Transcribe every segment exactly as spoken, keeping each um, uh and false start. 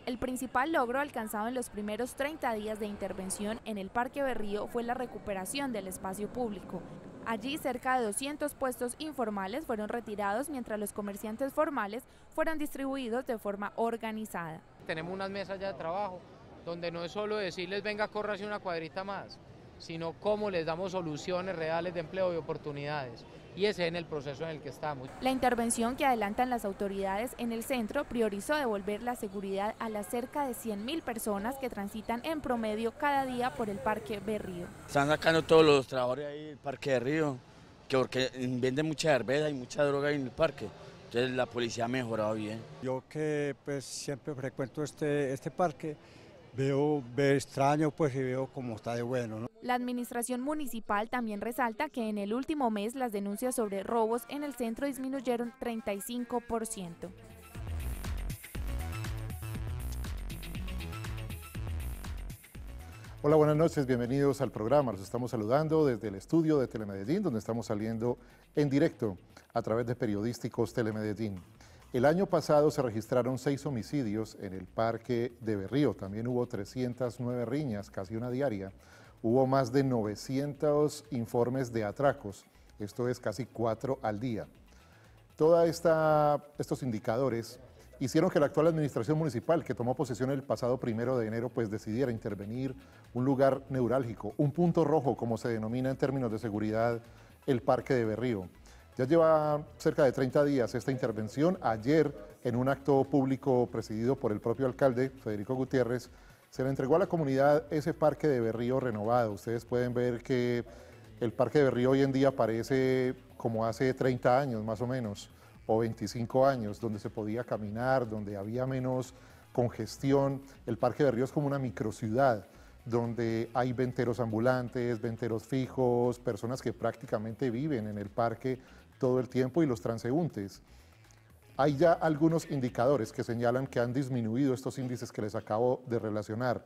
El principal logro alcanzado en los primeros treinta días de intervención en el Parque Berrío fue la recuperación del espacio público. Allí cerca de doscientos puestos informales fueron retirados mientras los comerciantes formales fueron distribuidos de forma organizada. Tenemos unas mesas ya de trabajo donde no es solo decirles venga, córrase una cuadrita más, sino cómo les damos soluciones reales de empleo y oportunidades. Y ese es en el proceso en el que estamos. La intervención que adelantan las autoridades en el centro priorizó devolver la seguridad a las cerca de cien mil personas que transitan en promedio cada día por el Parque Berrío. Están sacando todos los trabajadores ahí del Parque Berrío, que porque venden mucha cerveza y mucha droga ahí en el parque. Entonces la policía ha mejorado bien. Yo que pues siempre frecuento este, este parque, veo, veo extraño pues y veo cómo está de bueno, ¿no? La administración municipal también resalta que en el último mes las denuncias sobre robos en el centro disminuyeron treinta y cinco por ciento. Hola, buenas noches, bienvenidos al programa. Los estamos saludando desde el estudio de Telemedellín, donde estamos saliendo en directo a través de Periodísticos Telemedellín. El año pasado se registraron seis homicidios en el Parque de Berrío, también hubo trescientas nueve riñas, casi una diaria. Hubo más de novecientos informes de atracos, esto es casi cuatro al día. Todos estos indicadores hicieron que la actual administración municipal, que tomó posesión el pasado primero de enero, pues decidiera intervenir un lugar neurálgico, un punto rojo, como se denomina en términos de seguridad, el Parque de Berrío. Ya lleva cerca de treinta días esta intervención. Ayer, en un acto público presidido por el propio alcalde, Federico Gutiérrez, se le entregó a la comunidad ese Parque de Berrío renovado. Ustedes pueden ver que el Parque de Berrío hoy en día parece como hace treinta años más o menos, o veinticinco años, donde se podía caminar, donde había menos congestión. El Parque de Berrío es como una microciudad, donde hay venteros ambulantes, venteros fijos, personas que prácticamente viven en el parque todo el tiempo y los transeúntes. Hay ya algunos indicadores que señalan que han disminuido estos índices que les acabo de relacionar.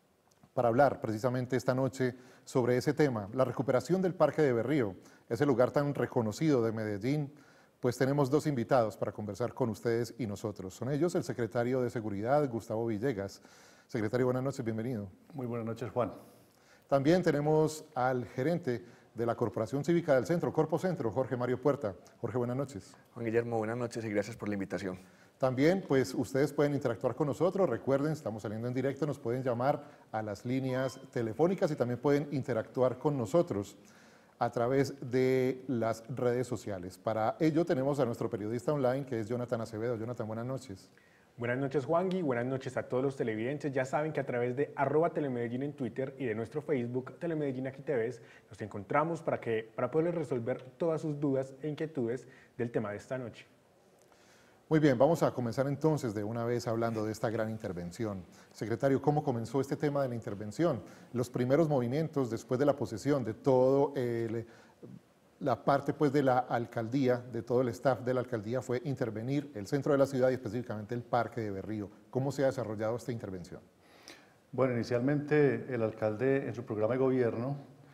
Para hablar precisamente esta noche sobre ese tema, la recuperación del Parque de Berrío, ese lugar tan reconocido de Medellín, pues tenemos dos invitados para conversar con ustedes y nosotros. Son ellos el secretario de Seguridad, Gustavo Villegas. Secretario, buenas noches, bienvenido. Muy buenas noches, Juan. También tenemos al gerente de la Corporación Cívica del Centro, Corpo Centro, Jorge Mario Puerta. Jorge, buenas noches. Juan Guillermo, buenas noches y gracias por la invitación. También, pues, ustedes pueden interactuar con nosotros. Recuerden, estamos saliendo en directo, nos pueden llamar a las líneas telefónicas y también pueden interactuar con nosotros a través de las redes sociales. Para ello tenemos a nuestro periodista online, que es Jonathan Acevedo. Jonathan, buenas noches. Buenas noches, Juangui, buenas noches a todos los televidentes. Ya saben que a través de arroba Telemedellín en Twitter y de nuestro Facebook, Telemedellín Aquí T V, nos encontramos para, que, para poderles resolver todas sus dudas e inquietudes del tema de esta noche. Muy bien, vamos a comenzar entonces de una vez hablando de esta gran intervención. Secretario, ¿cómo comenzó este tema de la intervención? Los primeros movimientos después de la posesión de todo el... La parte pues de la alcaldía, de todo el staff de la alcaldía fue intervenir el centro de la ciudad y específicamente el Parque de Berrío. ¿Cómo se ha desarrollado esta intervención? Bueno, inicialmente el alcalde en su programa de gobierno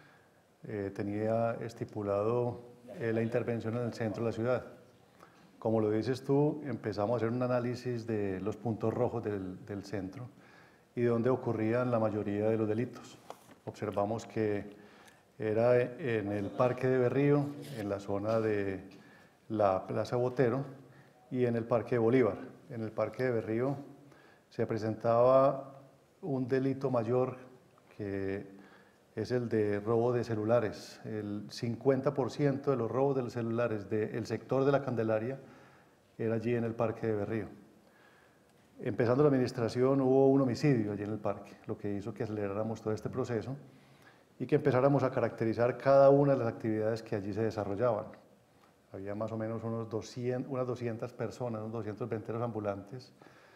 eh, tenía estipulado eh, la intervención en el centro de la ciudad. Como lo dices tú, empezamos a hacer un análisis de los puntos rojos del, del centro y de dónde ocurrían la mayoría de los delitos. Observamos que era en el Parque de Berrío, en la zona de la Plaza Botero y en el Parque de Bolívar. En el Parque de Berrío se presentaba un delito mayor que es el de robo de celulares. El cincuenta por ciento de los robos de los celulares del sector de la Candelaria era allí en el Parque de Berrío. Empezando la administración hubo un homicidio allí en el parque, lo que hizo que aceleráramos todo este proceso y que empezáramos a caracterizar cada una de las actividades que allí se desarrollaban. Había más o menos unos doscientas, unas doscientas personas, unos doscientos venteros ambulantes.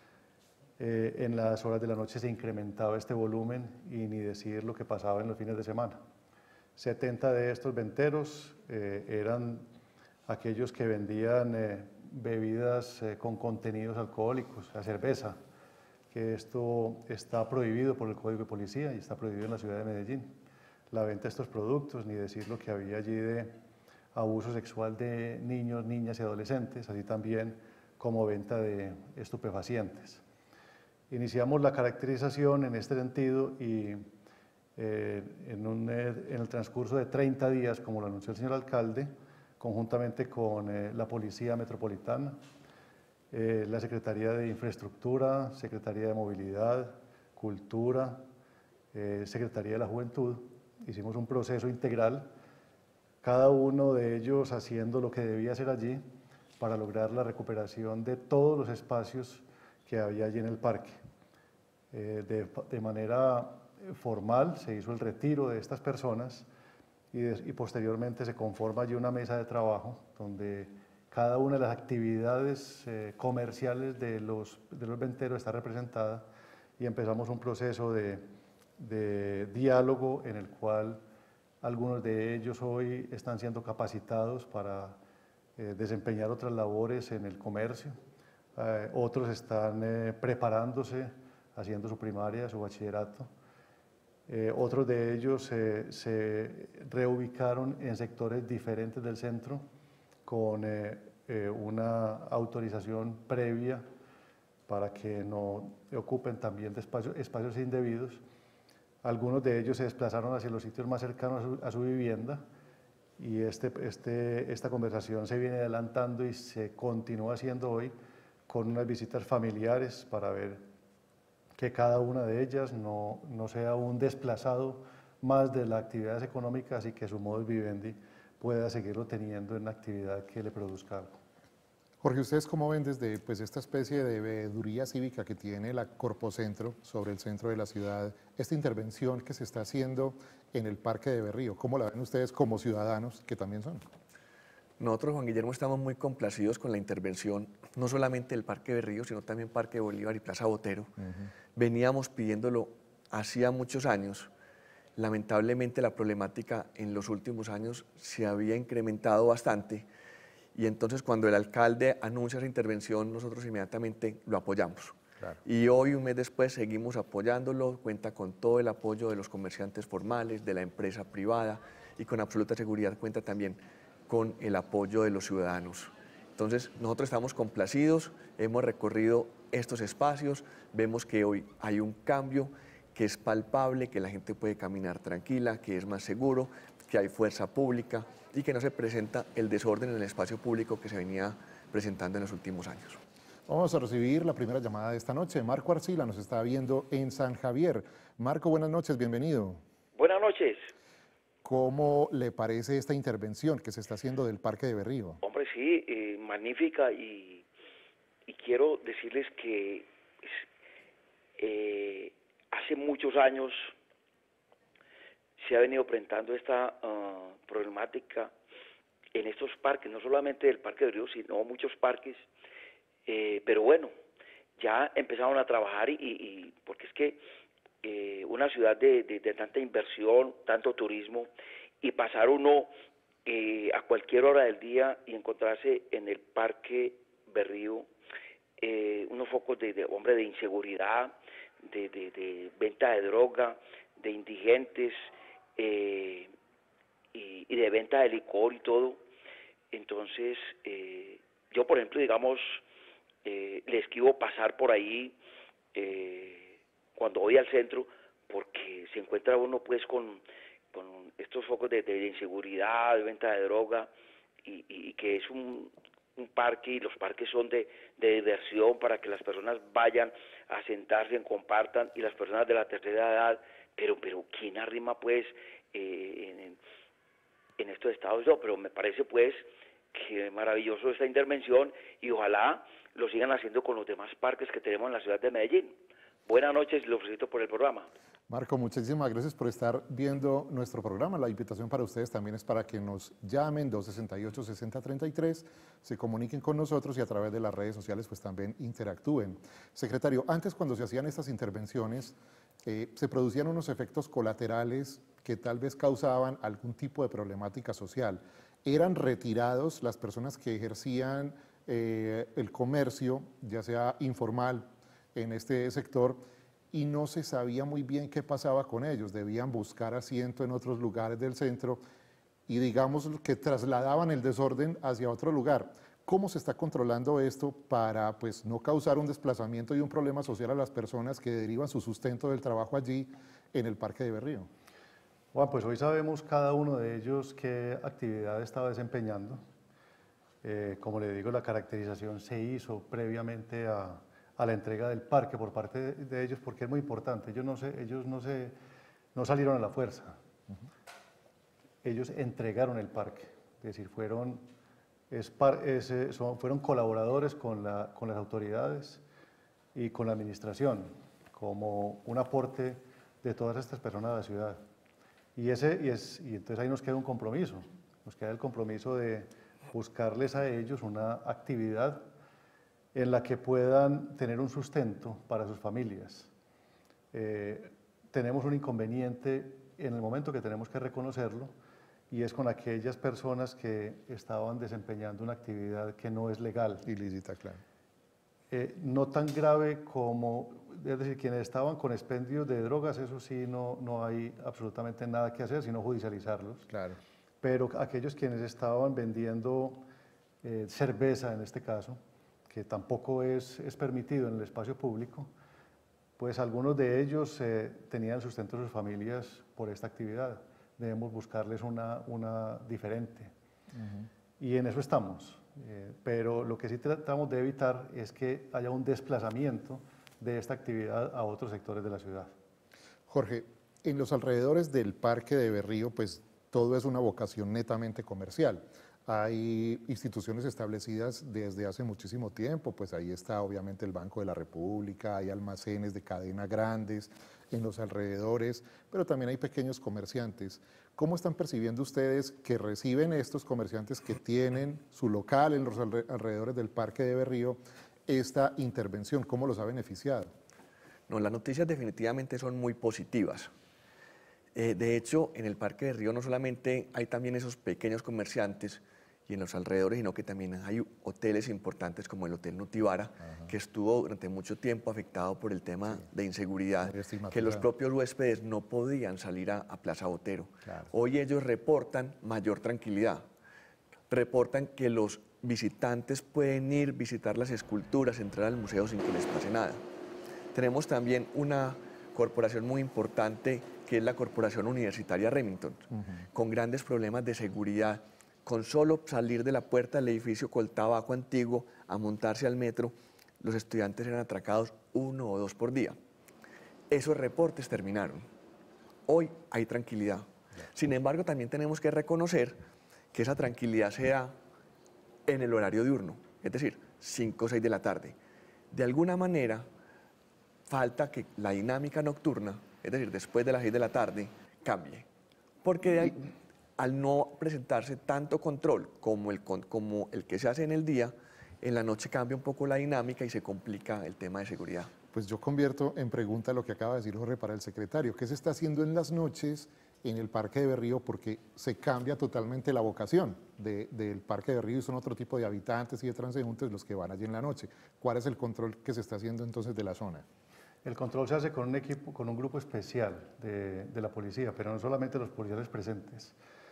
Eh, en las horas de la noche se incrementaba este volumen y ni decir lo que pasaba en los fines de semana. setenta de estos venteros eh, eran aquellos que vendían eh, bebidas eh, con contenidos alcohólicos, la cerveza, que esto está prohibido por el Código de Policía y está prohibido en la ciudad de Medellín. La venta de estos productos, ni decir lo que había allí de abuso sexual de niños, niñas y adolescentes, así también como venta de estupefacientes. Iniciamos la caracterización en este sentido y eh, en, un, eh, en el transcurso de treinta días, como lo anunció el señor alcalde, conjuntamente con eh, la Policía Metropolitana, eh, la Secretaría de Infraestructura, Secretaría de Movilidad, Cultura, eh, Secretaría de la Juventud, hicimos un proceso integral, cada uno de ellos haciendo lo que debía hacer allí para lograr la recuperación de todos los espacios que había allí en el parque. Eh, de, de manera formal se hizo el retiro de estas personas y, de, y posteriormente se conforma allí una mesa de trabajo donde cada una de las actividades eh, comerciales de los, de los venteros está representada y empezamos un proceso de, de diálogo en el cual algunos de ellos hoy están siendo capacitados para eh, desempeñar otras labores en el comercio, eh, otros están eh, preparándose, haciendo su primaria, su bachillerato. Eh, otros de ellos eh, se reubicaron en sectores diferentes del centro con eh, eh, una autorización previa para que no ocupen también de espacios, espacios indebidos. Algunos de ellos se desplazaron hacia los sitios más cercanos a su, a su vivienda y este, este, esta conversación se viene adelantando y se continúa haciendo hoy con unas visitas familiares para ver que cada una de ellas no, no sea un desplazado más de las actividades económicas y que su modus vivendi pueda seguirlo teniendo en la actividad que le produzca algo. Jorge, ¿ustedes cómo ven desde pues, esta especie de veeduría cívica que tiene la Corpocentro sobre el centro de la ciudad, esta intervención que se está haciendo en el Parque de Berrío? ¿Cómo la ven ustedes como ciudadanos que también son? Nosotros, Juan Guillermo, estamos muy complacidos con la intervención, no solamente del Parque Berrío, sino también Parque Bolívar y Plaza Botero. Uh-huh. Veníamos pidiéndolo hacía muchos años. Lamentablemente la problemática en los últimos años se había incrementado bastante y entonces cuando el alcalde anuncia esa intervención, nosotros inmediatamente lo apoyamos. Claro. Y hoy, un mes después, seguimos apoyándolo, cuenta con todo el apoyo de los comerciantes formales, de la empresa privada y con absoluta seguridad cuenta también con el apoyo de los ciudadanos. Entonces, nosotros estamos complacidos, hemos recorrido estos espacios, vemos que hoy hay un cambio que es palpable, que la gente puede caminar tranquila, que es más seguro, que hay fuerza pública y que no se presenta el desorden en el espacio público que se venía presentando en los últimos años. Vamos a recibir la primera llamada de esta noche. Marco Arcila nos está viendo en San Javier. Marco, buenas noches, bienvenido. Buenas noches. ¿Cómo le parece esta intervención que se está haciendo del Parque de Berrío? Hombre, sí, eh, magnífica y, y quiero decirles que eh, hace muchos años se ha venido presentando esta uh, problemática en estos parques, no solamente del Parque de Berrío, sino muchos parques, eh, pero bueno, ya empezaron a trabajar y, y porque es que Eh, una ciudad de, de, de tanta inversión, tanto turismo, y pasar uno eh, a cualquier hora del día y encontrarse en el Parque Berrío eh, unos focos de, de hombre de inseguridad, de, de, de venta de droga, de indigentes eh, y, y de venta de licor y todo. Entonces, eh, yo por ejemplo, digamos, eh, le esquivo pasar por ahí eh, cuando voy al centro, porque se encuentra uno pues con, con estos focos de, de inseguridad, de venta de droga, y, y que es un, un parque, y los parques son de, de diversión para que las personas vayan a sentarse, compartan, y las personas de la tercera edad, pero pero ¿quién arrima pues eh, en, en estos estados? No, pero me parece pues que maravilloso esta intervención, y ojalá lo sigan haciendo con los demás parques que tenemos en la ciudad de Medellín. Buenas noches y lo felicito por el programa. Marco, muchísimas gracias por estar viendo nuestro programa. La invitación para ustedes también es para que nos llamen dos seis ocho, seis cero tres tres, se comuniquen con nosotros y a través de las redes sociales pues también interactúen. Secretario, antes cuando se hacían estas intervenciones eh, se producían unos efectos colaterales que tal vez causaban algún tipo de problemática social. Eran retirados las personas que ejercían eh, el comercio, ya sea informal, en este sector, y no se sabía muy bien qué pasaba con ellos, debían buscar asiento en otros lugares del centro y digamos que trasladaban el desorden hacia otro lugar. ¿Cómo se está controlando esto para pues, no causar un desplazamiento y un problema social a las personas que derivan su sustento del trabajo allí en el Parque de Berrío? Bueno, pues hoy sabemos cada uno de ellos qué actividad estaba desempeñando. Eh, como le digo, la caracterización se hizo previamente a, a la entrega del parque por parte de, de ellos, porque es muy importante. Ellos no, se, ellos no, se, no salieron a la fuerza. Uh-huh. Ellos entregaron el parque, es decir, fueron... Es par, es, son, fueron colaboradores con, la, con las autoridades y con la administración, como un aporte de todas estas personas de la ciudad. Y, ese, y, es, y entonces ahí nos queda un compromiso, nos queda el compromiso de buscarles a ellos una actividad en la que puedan tener un sustento para sus familias. Eh, tenemos un inconveniente en el momento que tenemos que reconocerlo, y es con aquellas personas que estaban desempeñando una actividad que no es legal. Ilícita, claro. Eh, no tan grave como, es decir, quienes estaban con expendios de drogas, eso sí, no, no hay absolutamente nada que hacer, sino judicializarlos. Claro. Pero aquellos quienes estaban vendiendo eh, cerveza, en este caso, que tampoco es, es permitido en el espacio público, pues algunos de ellos eh, tenían sustento de sus familias por esta actividad. Debemos buscarles una, una diferente. Uh-huh. Y en eso estamos. Eh, pero lo que sí tratamos de evitar es que haya un desplazamiento de esta actividad a otros sectores de la ciudad. Jorge, en los alrededores del Parque de Berrío, pues todo es una vocación netamente comercial. Hay instituciones establecidas desde hace muchísimo tiempo, pues ahí está obviamente el Banco de la República, hay almacenes de cadena grandes en los alrededores, pero también hay pequeños comerciantes. ¿Cómo están percibiendo ustedes que reciben estos comerciantes que tienen su local en los alrededores del Parque de Berrío esta intervención? ¿Cómo los ha beneficiado? No, las noticias definitivamente son muy positivas. Eh, de hecho, en el Parque de Berrío no solamente hay también esos pequeños comerciantes y en los alrededores, sino que también hay hoteles importantes como el Hotel Nutibara, uh-huh. que estuvo durante mucho tiempo afectado por el tema sí. de inseguridad, que los propios huéspedes no podían salir a, a Plaza Botero. Claro. Hoy ellos reportan mayor tranquilidad, reportan que los visitantes pueden ir, visitar las esculturas, entrar al museo sin que les pase nada. Tenemos también una corporación muy importante que es la Corporación Universitaria Remington, uh-huh. con grandes problemas de seguridad. Con solo salir de la puerta del edificio Coltabaco antiguo a montarse al metro, los estudiantes eran atracados uno o dos por día. Esos reportes terminaron. Hoy hay tranquilidad. Sin embargo, también tenemos que reconocer que esa tranquilidad se da en el horario diurno, es decir, cinco o seis de la tarde. De alguna manera, falta que la dinámica nocturna, es decir, después de las seis de la tarde, cambie. Porque de ahí, al no presentarse tanto control como el, como el que se hace en el día, en la noche cambia un poco la dinámica y se complica el tema de seguridad. Pues yo convierto en pregunta lo que acaba de decir Jorge para el secretario. ¿Qué se está haciendo en las noches en el Parque de Berrío? Porque se cambia totalmente la vocación de, del Parque de Berrío y son otro tipo de habitantes y de transeúntes los que van allí en la noche. ¿Cuál es el control que se está haciendo entonces de la zona? El control se hace con un equipo, con un grupo especial de, de la policía, pero no solamente los policiales presentes.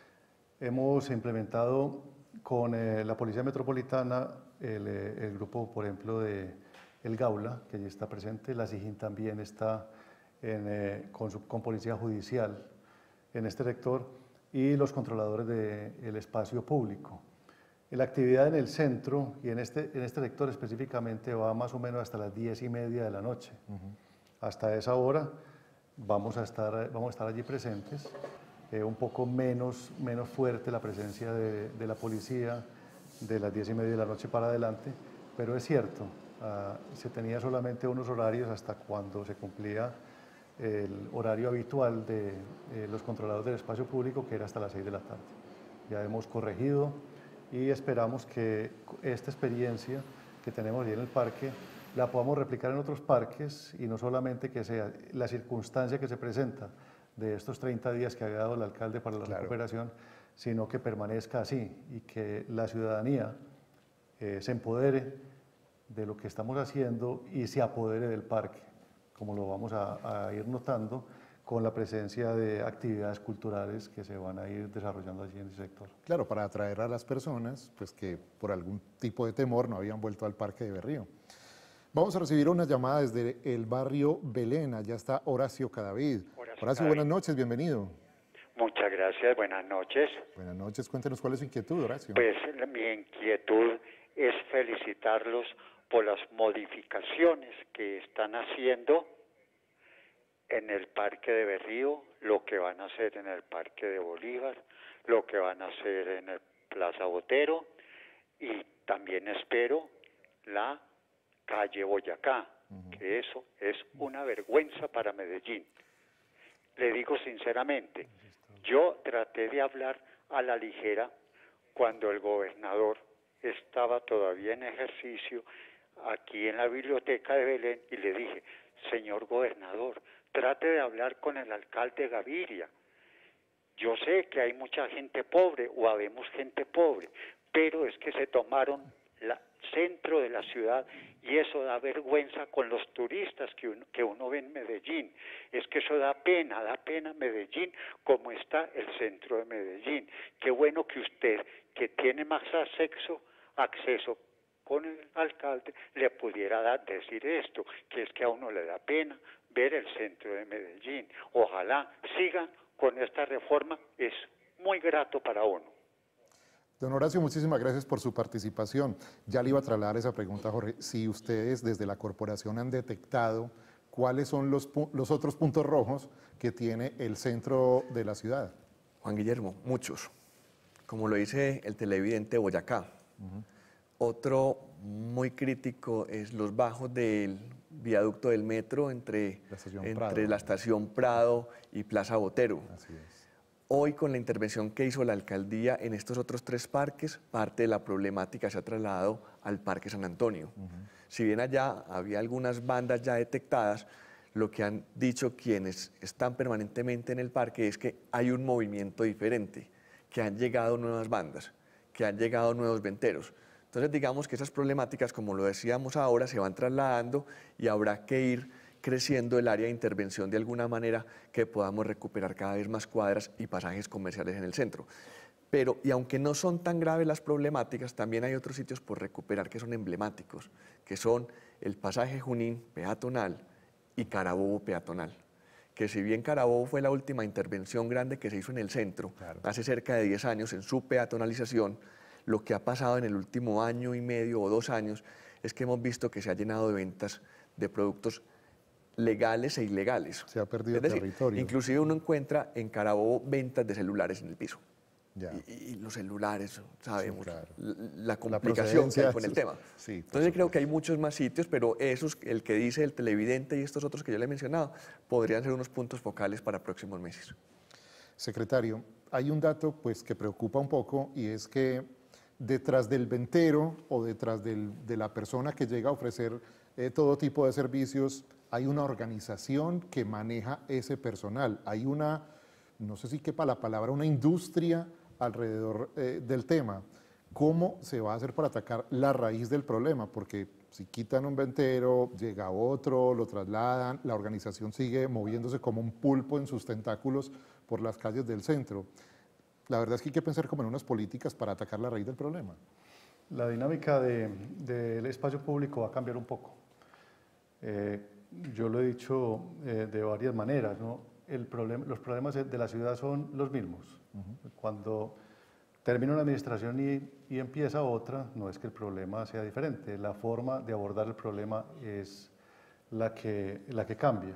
Hemos implementado con eh, la Policía Metropolitana el, el grupo, por ejemplo, de El Gaula, que allí está presente, la SIJIN también está en, eh, con, su, con Policía Judicial en este sector y los controladores del espacio público. La actividad en el centro y en este, en este sector específicamente va más o menos hasta las diez y media de la noche. Uh-huh. Hasta esa hora vamos a estar, vamos a estar allí presentes. Eh, un poco menos, menos fuerte la presencia de, de la policía de las diez y media de la noche para adelante, pero es cierto, uh, se tenía solamente unos horarios hasta cuando se cumplía el horario habitual de eh, los controladores del espacio público, que era hasta las seis de la tarde. Ya hemos corregido y esperamos que esta experiencia que tenemos ahí en el parque la podamos replicar en otros parques y no solamente que sea la circunstancia que se presenta de estos treinta días que ha dado el alcalde para la claro. recuperación, sino que permanezca así y que la ciudadanía eh, se empodere de lo que estamos haciendo y se apodere del parque, como lo vamos a, a ir notando con la presencia de actividades culturales que se van a ir desarrollando allí en el sector. Claro, para atraer a las personas pues, que por algún tipo de temor no habían vuelto al Parque de Berrío. Vamos a recibir una llamada desde el barrio Belén. Allá está Horacio Cadavid. Horacio, Horacio Cadavid. Buenas noches, bienvenido. Muchas gracias, buenas noches. Buenas noches, cuéntenos cuál es su inquietud, Horacio. Pues mi inquietud es felicitarlos por las modificaciones que están haciendo en el Parque de Berrío, lo que van a hacer en el Parque de Bolívar, lo que van a hacer en el Plaza Botero y también espero la calle Boyacá, uh-huh. que eso es una vergüenza para Medellín. Le digo sinceramente, yo traté de hablar a la ligera cuando el gobernador estaba todavía en ejercicio aquí en la biblioteca de Belén y le dije, señor gobernador, trate de hablar con el alcalde Gaviria. Yo sé que hay mucha gente pobre o habemos gente pobre, pero es que se tomaron el centro de la ciudad y eso da vergüenza con los turistas que uno, que uno ve en Medellín. Es que eso da pena, da pena Medellín como está el centro de Medellín. Qué bueno que usted, que tiene más acceso, acceso con el alcalde, le pudiera dar, decir esto, que es que a uno le da pena ver el centro de Medellín. Ojalá sigan con esta reforma, es muy grato para uno. Don Horacio, muchísimas gracias por su participación. Ya le iba a trasladar esa pregunta, Jorge. Si ustedes desde la corporación han detectado cuáles son los, los otros puntos rojos que tiene el centro de la ciudad. Juan Guillermo, muchos. Como lo dice el televidente Boyacá. Uh-huh. Otro muy crítico es los bajos del viaducto del metro entre la, entre la estación Prado y Plaza Botero. Así es. Hoy, con la intervención que hizo la alcaldía en estos otros tres parques, parte de la problemática se ha trasladado al Parque San Antonio. Uh-huh. Si bien allá había algunas bandas ya detectadas, lo que han dicho quienes están permanentemente en el parque es que hay un movimiento diferente, que han llegado nuevas bandas, que han llegado nuevos venteros. Entonces, digamos que esas problemáticas, como lo decíamos ahora, se van trasladando y habrá que ir creciendo el área de intervención de alguna manera que podamos recuperar cada vez más cuadras y pasajes comerciales en el centro. Pero, y aunque no son tan graves las problemáticas, también hay otros sitios por recuperar que son emblemáticos, que son el pasaje Junín peatonal y Carabobo peatonal. Que si bien Carabobo fue la última intervención grande que se hizo en el centro, claro, hace cerca de diez años en su peatonalización, lo que ha pasado en el último año y medio o dos años es que hemos visto que se ha llenado de ventas de productos legales e ilegales. Se ha perdido es decir, territorio. Inclusive uno encuentra en Carabobo ventas de celulares en el piso. Ya. Y, y los celulares, sabemos, sí, claro, la la complicación que hay con el tema. Sí, Entonces creo que hay muchos más sitios, pero esos, el que dice el televidente y estos otros que yo le he mencionado, podrían ser unos puntos focales para próximos meses. Secretario, hay un dato pues, que preocupa un poco y es que detrás del ventero o detrás del, de la persona que llega a ofrecer eh, todo tipo de servicios, hay una organización que maneja ese personal. Hay una, no sé si quepa la palabra, una industria alrededor eh, del tema. ¿Cómo se va a hacer para atacar la raíz del problema? Porque si quitan un ventero, llega otro, lo trasladan, la organización sigue moviéndose como un pulpo en sus tentáculos por las calles del centro. La verdad es que hay que pensar como en unas políticas para atacar la raíz del problema. La dinámica de, del espacio público va a cambiar un poco. Eh, yo lo he dicho eh, de varias maneras, ¿no? El problema, los problemas de la ciudad son los mismos. Uh-huh. Cuando termina una administración y, y empieza otra, no es que el problema sea diferente, la forma de abordar el problema es la que, la que cambia.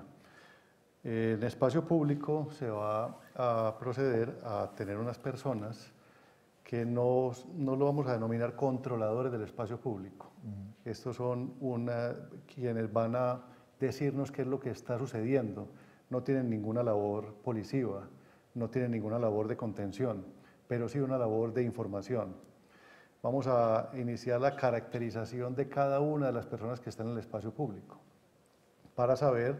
En el espacio público se va a proceder a tener unas personas que no, no lo vamos a denominar controladores del espacio público. Uh-huh. Estos son una, quienes van a decirnos qué es lo que está sucediendo. No tienen ninguna labor policiva, no tienen ninguna labor de contención, pero sí una labor de información. Vamos a iniciar la caracterización de cada una de las personas que están en el espacio público para saber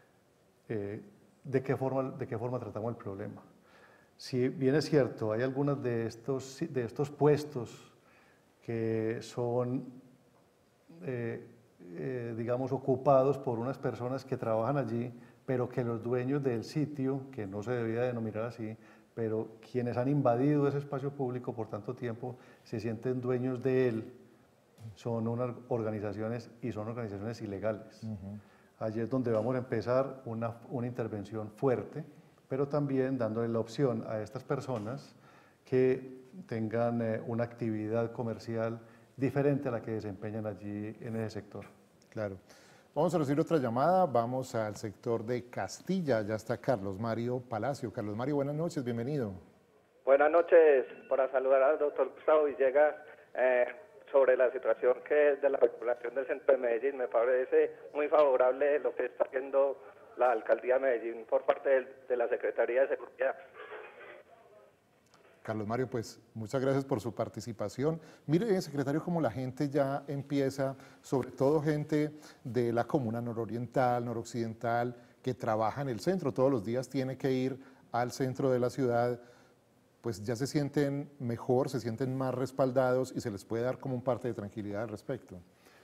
eh, de qué forma, de qué forma tratamos el problema. Si bien es cierto, hay algunos de estos, de estos puestos que son, eh, eh, digamos, ocupados por unas personas que trabajan allí, pero que los dueños del sitio, que no se debía denominar así, pero quienes han invadido ese espacio público por tanto tiempo, se sienten dueños de él, son unas organizaciones y son organizaciones ilegales. Uh-huh. Allí es donde vamos a empezar una, una intervención fuerte, pero también dándole la opción a estas personas que tengan eh, una actividad comercial diferente a la que desempeñan allí en ese sector. Claro. Vamos a recibir otra llamada, vamos al sector de Castilla, ya está Carlos Mario Palacio. Carlos Mario, buenas noches, bienvenido. Buenas noches, para saludar al doctor Gustavo Villegas, eh, sobre la situación que es de la regulación del centro de Medellín. Me parece muy favorable lo que está haciendo la alcaldía de Medellín por parte de, de la Secretaría de Seguridad. Carlos Mario, pues muchas gracias por su participación. Mire, secretario, cómo la gente ya empieza, sobre todo gente de la comuna nororiental, noroccidental, que trabaja en el centro, todos los días tiene que ir al centro de la ciudad, pues ya se sienten mejor, se sienten más respaldados y se les puede dar como un parte de tranquilidad al respecto.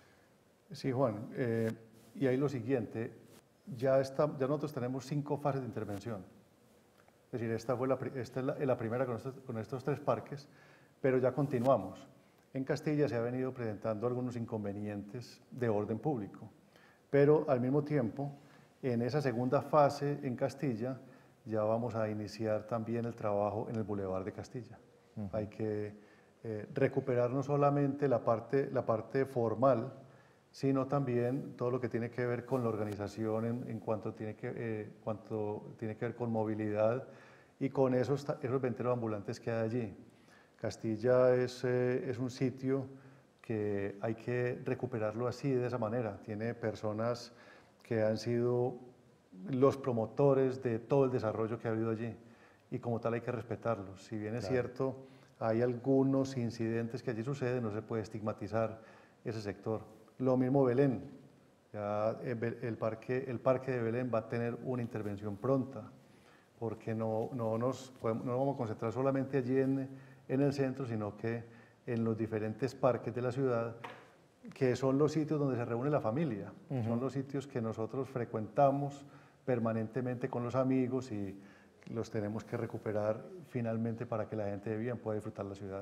Sí, Juan, eh, y ahí lo siguiente, ya, está, ya nosotros tenemos cinco fases de intervención. Es decir, esta, fue la, esta es la, la primera con estos, con estos tres parques, pero ya continuamos. En Castilla se han venido presentando algunos inconvenientes de orden público, pero al mismo tiempo, en esa segunda fase en Castilla, ya vamos a iniciar también el trabajo en el Boulevard de Castilla. Uh-huh. Hay que eh, recuperar no solamente la parte, la parte formal, sino también todo lo que tiene que ver con la organización en, en cuanto, tiene que, eh, cuanto tiene que ver con movilidad y con esos, esos venteros ambulantes que hay allí. Castilla es, eh, es un sitio que hay que recuperarlo así, de esa manera. Tiene personas que han sido los promotores de todo el desarrollo que ha habido allí y como tal hay que respetarlos. Si bien es claro. cierto, hay algunos incidentes que allí suceden, no se puede estigmatizar ese sector. Lo mismo Belén, ya el, parque, el parque de Belén va a tener una intervención pronta, porque no, no, nos, podemos, no nos vamos a concentrar solamente allí en, en el centro, sino que en los diferentes parques de la ciudad, que son los sitios donde se reúne la familia, uh-huh. son los sitios que nosotros frecuentamos permanentemente con los amigos y los tenemos que recuperar finalmente para que la gente de bien pueda disfrutar la ciudad.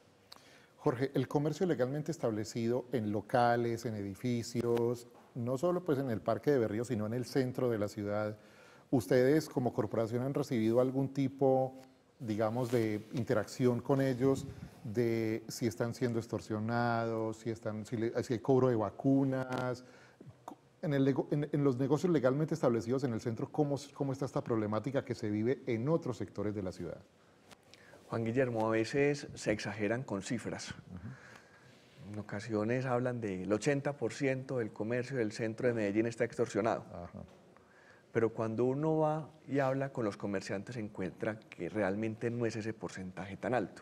Jorge, el comercio legalmente establecido en locales, en edificios, no solo pues en el Parque de Berrío, sino en el centro de la ciudad, ¿ustedes como corporación han recibido algún tipo, digamos, de interacción con ellos, de si están siendo extorsionados, si, están, si, le, si hay cobro de vacunas? En, el, en, en los negocios legalmente establecidos en el centro, ¿cómo, ¿cómo está esta problemática que se vive en otros sectores de la ciudad? Juan Guillermo, a veces se exageran con cifras. Uh-huh. En ocasiones hablan del ochenta por ciento del comercio del centro de Medellín está extorsionado. Uh-huh. Pero cuando uno va y habla con los comerciantes se encuentra que realmente no es ese porcentaje tan alto.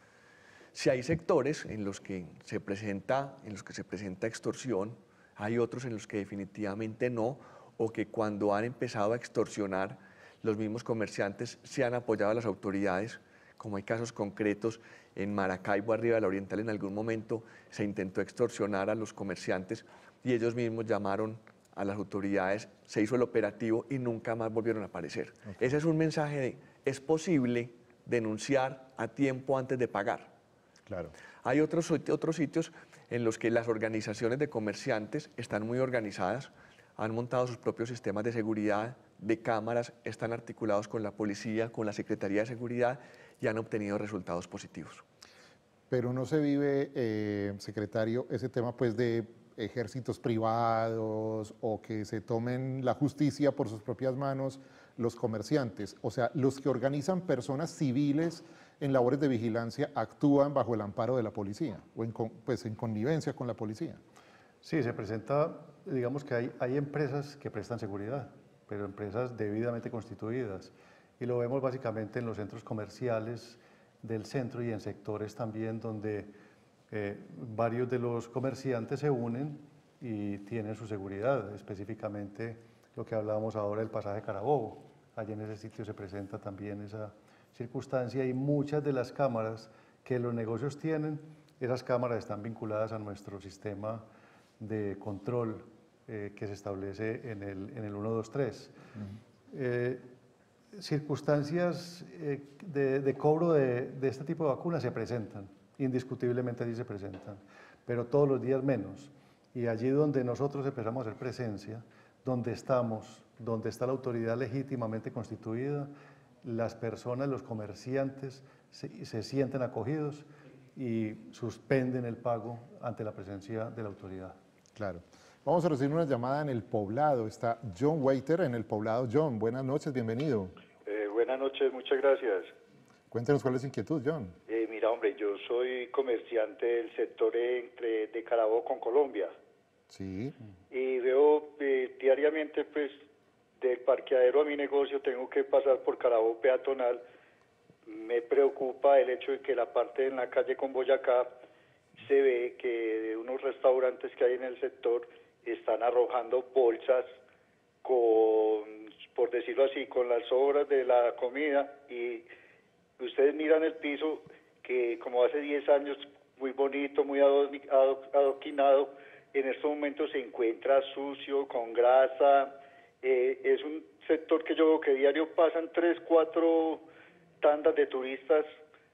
Si hay sectores en los que se presenta, en los que se presenta extorsión, hay otros en los que definitivamente no, o que cuando han empezado a extorsionar, los mismos comerciantes se han apoyado a las autoridades, como hay casos concretos en Maracaibo, arriba de la Oriental, en algún momento se intentó extorsionar a los comerciantes y ellos mismos llamaron a las autoridades, se hizo el operativo y nunca más volvieron a aparecer. Okay. Ese es un mensaje de, es posible denunciar a tiempo antes de pagar. Claro. Hay otros, otros sitios en los que las organizaciones de comerciantes están muy organizadas, han montado sus propios sistemas de seguridad, de cámaras, están articulados con la policía, con la Secretaría de Seguridad y han obtenido resultados positivos. Pero no se vive, eh, secretario, ese tema pues de ejércitos privados o que se tomen la justicia por sus propias manos los comerciantes, o sea, los que organizan personas civiles en labores de vigilancia actúan bajo el amparo de la policía o en, pues, en connivencia con la policía. Sí, se presenta, digamos que hay, hay empresas que prestan seguridad, pero empresas debidamente constituidas. Y lo vemos básicamente en los centros comerciales del centro y en sectores también donde eh, varios de los comerciantes se unen y tienen su seguridad, específicamente lo que hablábamos ahora del pasaje Carabobo. Allí en ese sitio se presenta también esa circunstancia y muchas de las cámaras que los negocios tienen, esas cámaras están vinculadas a nuestro sistema de control eh, que se establece en el, en el ciento veintitrés. Uh-huh. eh, circunstancias eh, de, de cobro de, de este tipo de vacunas se presentan, indiscutiblemente allí se presentan, pero todos los días menos. Y allí donde nosotros empezamos a hacer presencia, donde estamos, donde está la autoridad legítimamente constituida, las personas, los comerciantes se, se sienten acogidos y suspenden el pago ante la presencia de la autoridad. Claro. Vamos a recibir una llamada en El Poblado. Está John Waiter en El Poblado. John, buenas noches, bienvenido. Eh, buenas noches, muchas gracias. Cuéntenos cuál es su inquietud, John. Eh, mira, hombre, yo soy comerciante del sector entre, de Carabobo con Colombia. Sí. Y veo eh, diariamente, pues, del parqueadero a mi negocio tengo que pasar por Carabobo peatonal. Me preocupa el hecho de que la parte en la calle con Boyacá se ve que de unos restaurantes que hay en el sector están arrojando bolsas con, por decirlo así, con las sobras de la comida, y ustedes miran el piso que como hace diez años, muy bonito, muy adoquinado, en estos momentos se encuentra sucio, con grasa. Eh, es un sector que yo veo que diario pasan tres, cuatro tandas de turistas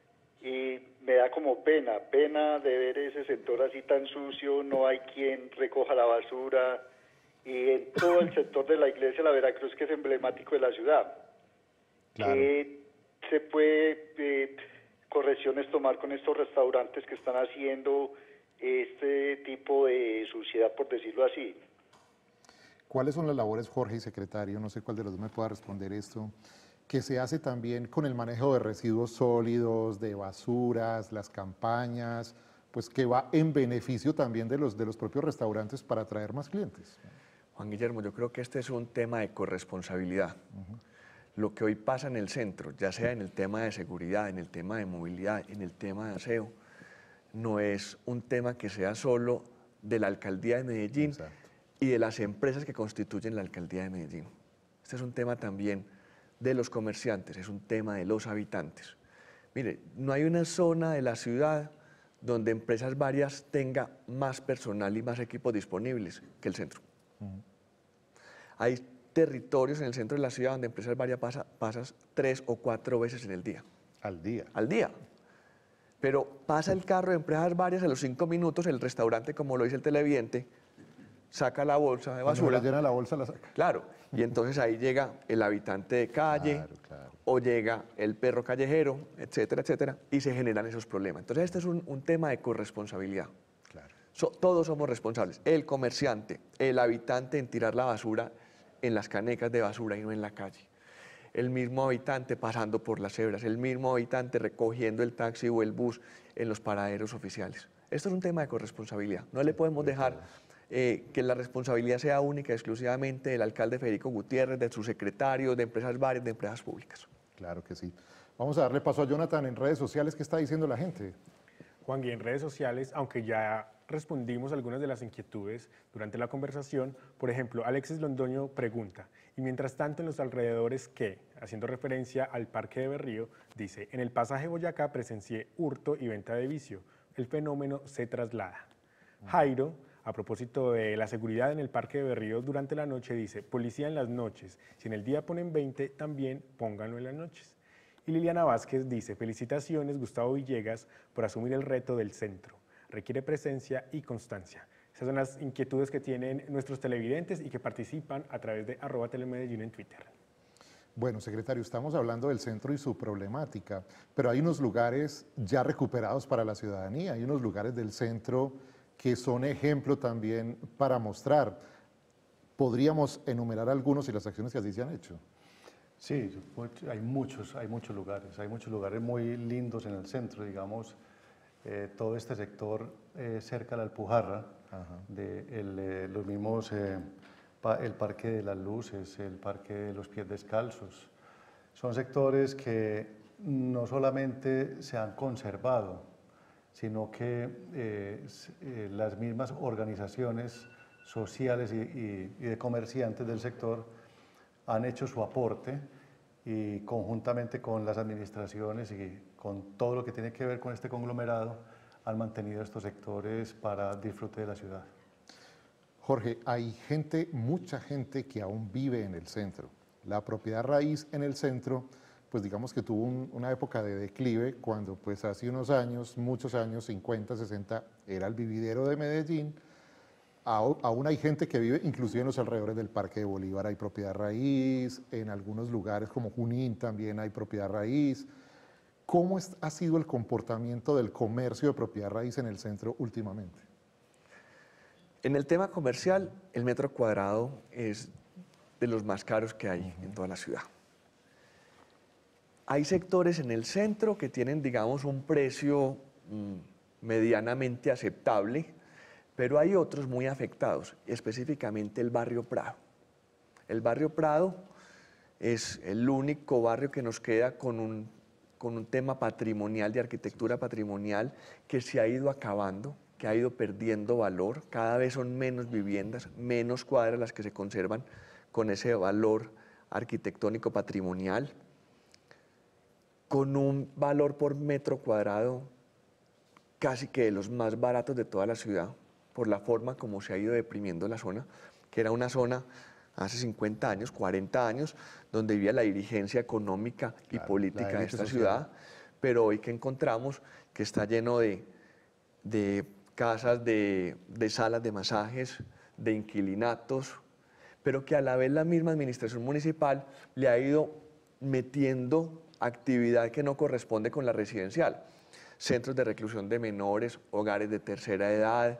y me da como pena, pena de ver ese sector así tan sucio, no hay quien recoja la basura, y en todo el sector de la iglesia La Veracruz, que es emblemático de la ciudad. Claro. ¿Qué se puede, eh, correcciones tomar con estos restaurantes que están haciendo este tipo de suciedad, por decirlo así? ¿Cuáles son las labores, Jorge y secretario? No sé cuál de los dos me pueda responder esto. Que se hace también con el manejo de residuos sólidos, de basuras, las campañas, pues que va en beneficio también de los, de los propios restaurantes para atraer más clientes. Juan Guillermo, yo creo que este es un tema de corresponsabilidad. Uh-huh. Lo que hoy pasa en el centro, ya sea en el tema de seguridad, en el tema de movilidad, en el tema de aseo, no es un tema que sea solo de la Alcaldía de Medellín. Exacto. Y de las empresas que constituyen la Alcaldía de Medellín. Este es un tema también de los comerciantes, es un tema de los habitantes. Mire, no hay una zona de la ciudad donde Empresas Varias tenga más personal y más equipos disponibles que el centro. Uh-huh. Hay territorios en el centro de la ciudad donde Empresas Varias pasa, pasas tres o cuatro veces en el día. ¿Al día? Al día. Pero pasa el carro de Empresas Varias, a los cinco minutos el restaurante, como lo dice el televidente, saca la bolsa de basura. Cuando le llena la bolsa, la saca. Claro, y entonces ahí llega el habitante de calle, claro, claro. O llega el perro callejero, etcétera, etcétera, y se generan esos problemas. Entonces este es un, un tema de corresponsabilidad. Claro. So, todos somos responsables, el comerciante, el habitante en tirar la basura en las canecas de basura y no en la calle, el mismo habitante pasando por las cebras, el mismo habitante recogiendo el taxi o el bus en los paraderos oficiales. Esto es un tema de corresponsabilidad, no le podemos dejar eh, que la responsabilidad sea única, exclusivamente del alcalde Federico Gutiérrez, de sus secretarios, de Empresas Varias, de empresas públicas. Claro que sí. Vamos a darle paso a Jonathan en redes sociales. ¿Qué está diciendo la gente? Juan, y en redes sociales, aunque ya respondimos algunas de las inquietudes durante la conversación, por ejemplo, Alexis Londoño pregunta, y mientras tanto en los alrededores, ¿qué? Haciendo referencia al Parque de Berrío, dice, en el pasaje Boyacá presencié hurto y venta de vicio. El fenómeno se traslada. Jairo, a propósito de la seguridad en el Parque de Berrío durante la noche, dice, policía en las noches, si en el día ponen veinte, también pónganlo en las noches. Y Liliana Vázquez dice, felicitaciones Gustavo Villegas por asumir el reto del centro. Requiere presencia y constancia. Esas son las inquietudes que tienen nuestros televidentes y que participan a través de arroba telemedellín en Twitter. Bueno, secretario, estamos hablando del centro y su problemática, pero hay unos lugares ya recuperados para la ciudadanía, hay unos lugares del centro que son ejemplo también para mostrar. ¿Podríamos enumerar algunos y las acciones que así se han hecho? Sí, hay muchos, hay muchos lugares, hay muchos lugares muy lindos en el centro, digamos, eh, todo este sector eh, cerca de la Alpujarra, de el, eh, los mismos, eh, pa, el Parque de las Luces, el Parque de los Pies Descalzos, son sectores que no solamente se han conservado, sino que eh, eh, las mismas organizaciones sociales y, y, y de comerciantes del sector han hecho su aporte y conjuntamente con las administraciones y con todo lo que tiene que ver con este conglomerado han mantenido estos sectores para disfrute de la ciudad. Jorge, hay gente, mucha gente que aún vive en el centro. La propiedad raíz en el centro, pues digamos que tuvo un, una época de declive cuando pues hace unos años, muchos años, cincuenta, sesenta, era el vividero de Medellín. Aún hay gente que vive, inclusive en los alrededores del Parque de Bolívar hay propiedad raíz, en algunos lugares como Junín también hay propiedad raíz. ¿Cómo es, ha sido el comportamiento del comercio de propiedad raíz en el centro últimamente? En el tema comercial, el metro cuadrado es de los más caros que hay uh-huh. en toda la ciudad. Hay sectores en el centro que tienen, digamos, un precio mmm, medianamente aceptable, pero hay otros muy afectados, específicamente el barrio Prado. El barrio Prado es el único barrio que nos queda con un, con un tema patrimonial, de arquitectura patrimonial, que se ha ido acabando, que ha ido perdiendo valor. Cada vez son menos viviendas, menos cuadras las que se conservan con ese valor arquitectónico patrimonial, con un valor por metro cuadrado casi que de los más baratos de toda la ciudad, por la forma como se ha ido deprimiendo la zona, que era una zona hace cincuenta años, cuarenta años, donde vivía la dirigencia económica y claro, política de esta social. ciudad, pero hoy que encontramos que está lleno de, de casas, de, de salas de masajes, de inquilinatos, pero que a la vez la misma administración municipal le ha ido metiendo actividad que no corresponde con la residencial. Centros de reclusión de menores, hogares de tercera edad,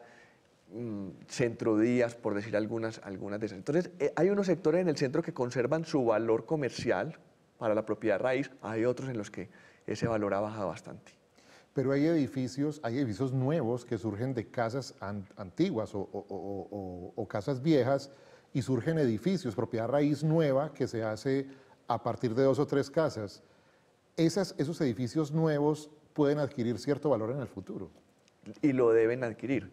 centrodías, por decir algunas, algunas de esas. Entonces, eh, hay unos sectores en el centro que conservan su valor comercial para la propiedad raíz, hay otros en los que ese valor ha bajado bastante. Pero hay edificios, hay edificios nuevos que surgen de casas an antiguas o, o, o, o, o casas viejas, y surgen edificios, propiedad raíz nueva que se hace a partir de dos o tres casas. Esas, esos edificios nuevos pueden adquirir cierto valor en el futuro. Y lo deben adquirir.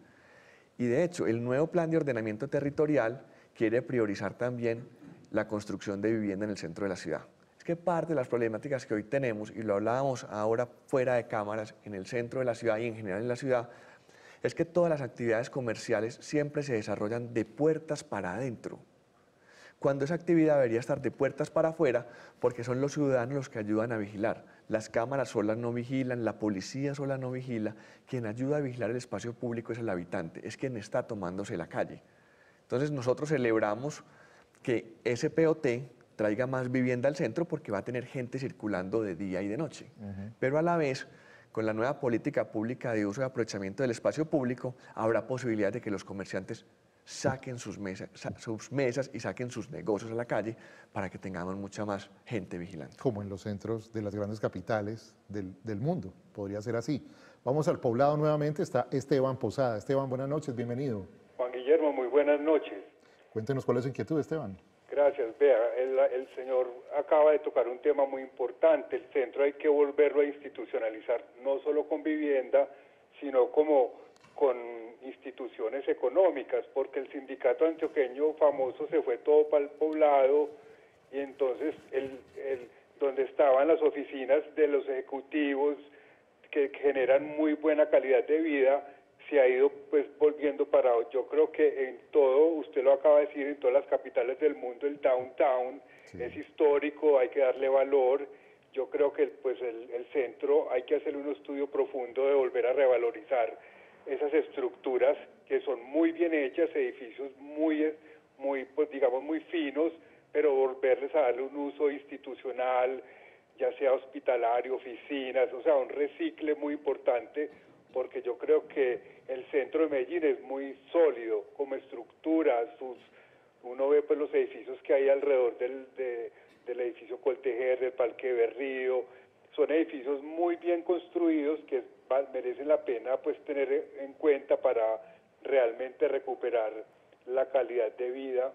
Y de hecho, el nuevo plan de ordenamiento territorial quiere priorizar también la construcción de vivienda en el centro de la ciudad. Es que parte de las problemáticas que hoy tenemos, y lo hablábamos ahora fuera de cámaras, en el centro de la ciudad y en general en la ciudad, es que todas las actividades comerciales siempre se desarrollan de puertas para adentro, cuando esa actividad debería estar de puertas para afuera, porque son los ciudadanos los que ayudan a vigilar. Las cámaras solas no vigilan, la policía sola no vigila, quien ayuda a vigilar el espacio público es el habitante, es quien está tomándose la calle. Entonces nosotros celebramos que ese P O T traiga más vivienda al centro porque va a tener gente circulando de día y de noche, uh-huh. pero a la vez, con la nueva política pública de uso y aprovechamiento del espacio público, habrá posibilidad de que los comerciantes saquen sus mesas, sus mesas y saquen sus negocios a la calle para que tengamos mucha más gente vigilante. Como en los centros de las grandes capitales del, del mundo, podría ser así. Vamos al poblado nuevamente, está Esteban Posada. Esteban, buenas noches, bienvenido. Juan Guillermo, muy buenas noches. Cuéntenos cuál es su inquietud, Esteban. Gracias, vea, el, el señor acaba de tocar un tema muy importante. El centro hay que volverlo a institucionalizar, no solo con vivienda, sino como con instituciones económicas, porque el sindicato antioqueño famoso se fue todo para el poblado, y entonces el, el, donde estaban las oficinas de los ejecutivos que generan muy buena calidad de vida, se ha ido pues volviendo para, yo creo que en todo, usted lo acaba de decir, en todas las capitales del mundo el downtown sí. es histórico, hay que darle valor. Yo creo que pues el, el centro hay que hacerle un estudio profundo de volver a revalorizar esas estructuras que son muy bien hechas, edificios muy, muy pues digamos muy finos, pero volverles a darle un uso institucional, ya sea hospitalario, oficinas, o sea, un recicle muy importante, porque yo creo que el centro de Medellín es muy sólido como estructura, sus, uno ve pues los edificios que hay alrededor del, de, del edificio Coltejer, del Parque Berrío, son edificios muy bien construidos que merecen la pena pues tener en cuenta para realmente recuperar la calidad de vida.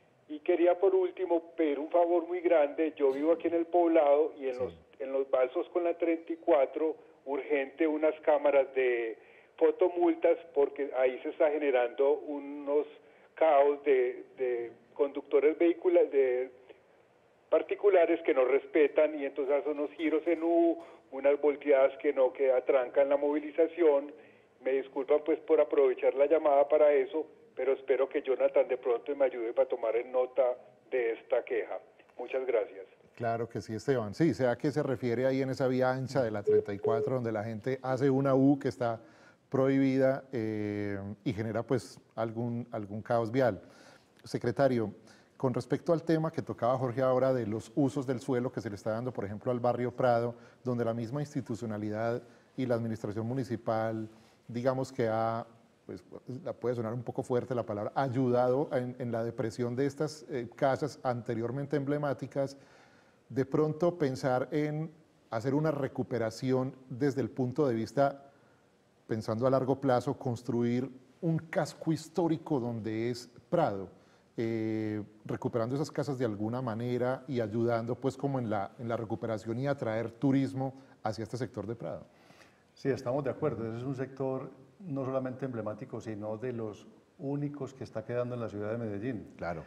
Y quería por último pedir un favor muy grande. Yo vivo aquí en el poblado y en sí. los en los balsos con la treinta y cuatro urgente unas cámaras de fotomultas, porque ahí se está generando unos caos de, de conductores vehiculares de particulares que no respetan, y entonces hacen unos giros en U, unas volteadas que no, que atrancan la movilización. Me disculpan pues por aprovechar la llamada para eso, pero espero que Jonathan de pronto me ayude para tomar en nota de esta queja. Muchas gracias. Claro que sí, Esteban. Sí, sea que se refiere ahí en esa vía ancha de la treinta y cuatro, donde la gente hace una U que está prohibida eh, y genera pues algún, algún caos vial. Secretario, con respecto al tema que tocaba Jorge ahora de los usos del suelo que se le está dando, por ejemplo, al barrio Prado, donde la misma institucionalidad y la administración municipal, digamos que ha, pues puede sonar un poco fuerte la palabra, ayudado en, en la depresión de estas eh, casas anteriormente emblemáticas, de pronto pensar en hacer una recuperación desde el punto de vista, pensando a largo plazo, construir un casco histórico donde es Prado, eh, recuperando esas casas de alguna manera y ayudando pues como en la, en la recuperación y atraer turismo hacia este sector de Prado. Sí, estamos de acuerdo. Ese es un sector no solamente emblemático, sino de los únicos que está quedando en la ciudad de Medellín. Claro.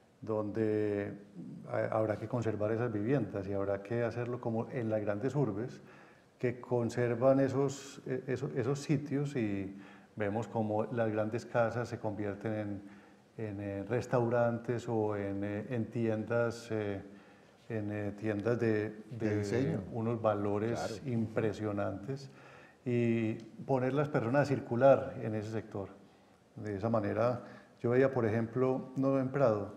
Donde habrá que conservar esas viviendas y habrá que hacerlo como en las grandes urbes, que conservan esos, esos, esos sitios, y vemos como las grandes casas se convierten en, en, en restaurantes o en, en tiendas, eh, en eh, tiendas de, de, de diseño, unos valores claro, impresionantes, y poner las personas a circular en ese sector. De esa manera, yo veía, por ejemplo, no en Prado,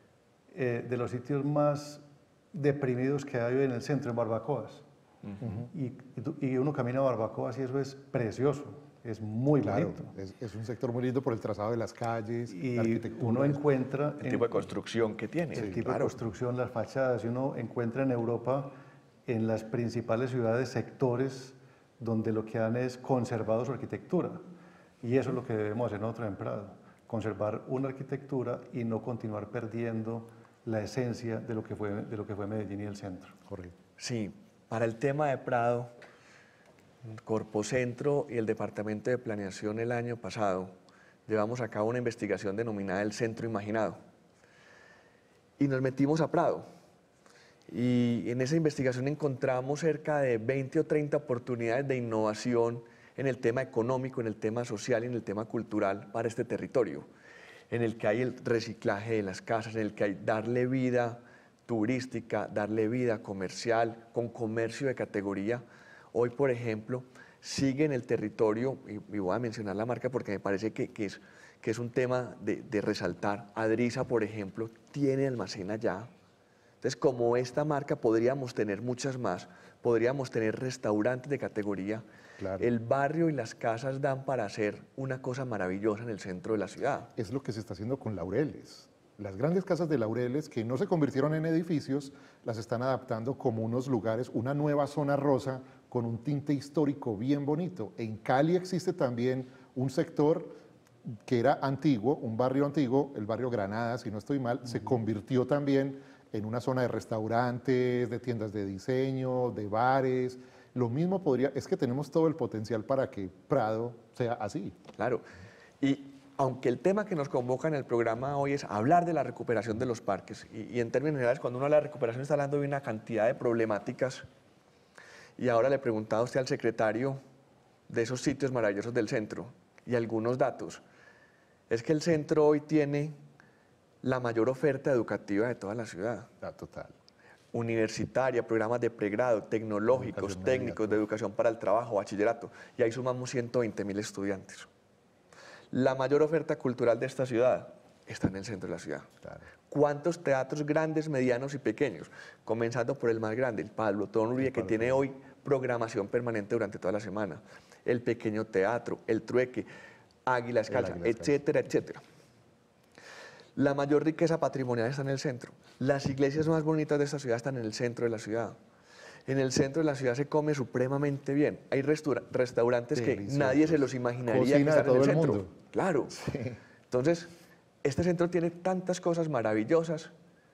eh, de los sitios más deprimidos que hay en el centro, en Barbacoas. Uh-huh. y, y uno camina a Barbacoas y eso es precioso, es muy claro, bonito. Es, es un sector muy lindo por el trazado de las calles, y la arquitectura. Uno encuentra... El en, tipo de construcción que tiene. El sí, tipo claro. de construcción, las fachadas, y uno encuentra en Europa, en las principales ciudades, sectores donde lo que han es conservado su arquitectura. Y eso es lo que debemos hacer nosotros en Prado, conservar una arquitectura y no continuar perdiendo la esencia de lo que fue, de lo que fue Medellín y el centro. Jorge. Sí, para el tema de Prado, Corpocentro y el Departamento de Planeación el año pasado llevamos a cabo una investigación denominada el Centro Imaginado. Y nos metimos a Prado. Y en esa investigación encontramos cerca de veinte o treinta oportunidades de innovación en el tema económico, en el tema social y en el tema cultural para este territorio, en el que hay el reciclaje de las casas, en el que hay darle vida turística, darle vida comercial, con comercio de categoría. Hoy, por ejemplo, sigue en el territorio, y, y voy a mencionar la marca porque me parece que, que, es, que es un tema de, de resaltar. Adrisa, por ejemplo, tiene almacén allá. Entonces, como esta marca, podríamos tener muchas más, podríamos tener restaurantes de categoría. Claro. El barrio y las casas dan para hacer una cosa maravillosa en el centro de la ciudad. Es lo que se está haciendo con Laureles. Las grandes casas de Laureles, que no se convirtieron en edificios, las están adaptando como unos lugares, una nueva zona rosa con un tinte histórico bien bonito. En Cali existe también un sector que era antiguo, un barrio antiguo, el barrio Granada, si no estoy mal, uh-huh. se convirtió también en una zona de restaurantes, de tiendas de diseño, de bares. Lo mismo podría, es que tenemos todo el potencial para que Prado sea así. Claro, y aunque el tema que nos convoca en el programa hoy es hablar de la recuperación de los parques, y, y en términos generales, cuando uno habla de recuperación está hablando de una cantidad de problemáticas, y ahora le preguntaba a usted al secretario de esos sitios maravillosos del centro, y algunos datos. Es que el centro hoy tiene la mayor oferta educativa de toda la ciudad. La total. Universitaria, programas de pregrado, tecnológicos, técnicos, de educación para el trabajo, bachillerato, y ahí sumamos ciento veinte mil estudiantes. La mayor oferta cultural de esta ciudad está en el centro de la ciudad. Claro. ¿Cuántos teatros grandes, medianos y pequeños? Comenzando por el más grande, el Pablo Tobón Uribe, que tiene hoy programación permanente durante toda la semana. El Pequeño Teatro, el Trueque, Águila Descalza, etcétera, etcétera. La mayor riqueza patrimonial está en el centro. Las iglesias más bonitas de esta ciudad están en el centro de la ciudad. En el centro de la ciudad se come supremamente bien. Hay restaurantes que nadie se los imaginaría que están en el centro. Mundo. Claro. Sí. Entonces, este centro tiene tantas cosas maravillosas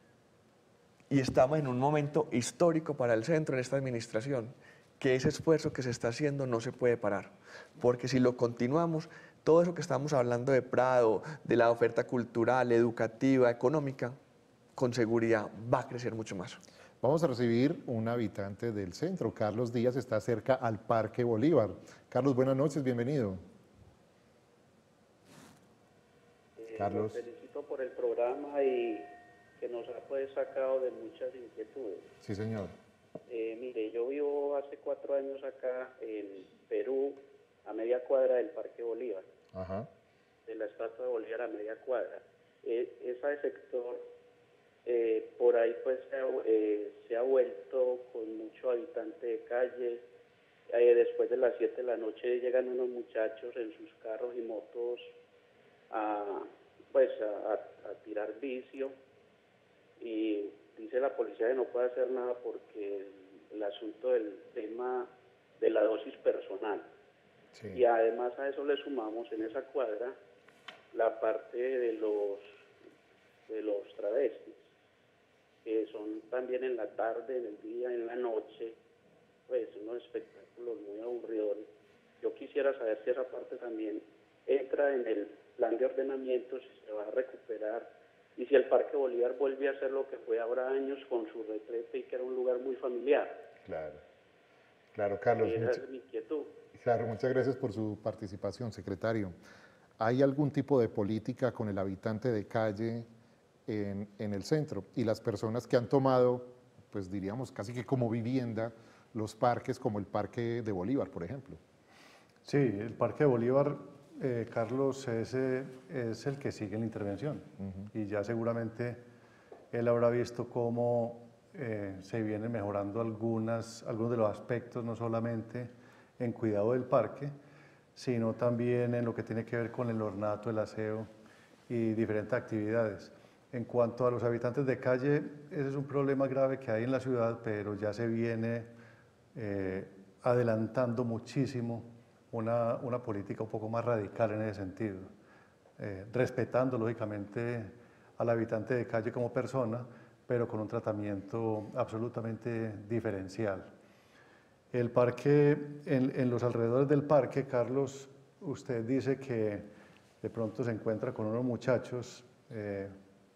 y estamos en un momento histórico para el centro en esta administración, que ese esfuerzo que se está haciendo no se puede parar. Porque si lo continuamos, todo eso que estamos hablando de Prado, de la oferta cultural, educativa, económica, con seguridad va a crecer mucho más. Vamos a recibir un habitante del centro. Carlos Díaz está cerca al Parque Bolívar. Carlos, buenas noches, bienvenido. Carlos. Los felicito por el programa y que nos ha pues sacado de muchas inquietudes. Sí, señor. Eh, mire, yo vivo hace cuatro años acá en Perú, a media cuadra del Parque Bolívar, Ajá. de la Estatua de Bolívar a media cuadra. Eh, ese sector, eh, por ahí pues se ha, eh, se ha vuelto con mucho habitante de calle. Eh, después de las siete de la noche llegan unos muchachos en sus carros y motos a, pues a, a, a tirar vicio, y dice la policía que no puede hacer nada porque el, el asunto del tema de la dosis personal. Sí. Y además a eso le sumamos en esa cuadra la parte de los de los travestis, que son también en la tarde, en el día, en la noche, pues unos espectáculos muy aburridores. Yo quisiera saber si esa parte también entra en el plan de ordenamiento, si se va a recuperar, y si el Parque Bolívar vuelve a ser lo que fue ahora años con su retrete y que era un lugar muy familiar. Claro, claro, Carlos. Esa mucha, es mi inquietud. Claro, muchas gracias por su participación, secretario. ¿Hay algún tipo de política con el habitante de calle en, en el centro y las personas que han tomado, pues diríamos casi que como vivienda, los parques como el Parque de Bolívar, por ejemplo? Sí, el Parque de Bolívar, eh, Carlos, es, eh, es el que sigue la intervención. Uh-huh. Y ya seguramente él habrá visto cómo eh, se vienen mejorando algunas, algunos de los aspectos, no solamente en cuidado del parque, sino también en lo que tiene que ver con el ornato, el aseo y diferentes actividades. En cuanto a los habitantes de calle, ese es un problema grave que hay en la ciudad, pero ya se viene eh, adelantando muchísimo una, una política un poco más radical en ese sentido, eh, respetando lógicamente al habitante de calle como persona, pero con un tratamiento absolutamente diferencial. El parque, en, en los alrededores del parque, Carlos, usted dice que de pronto se encuentra con unos muchachos eh,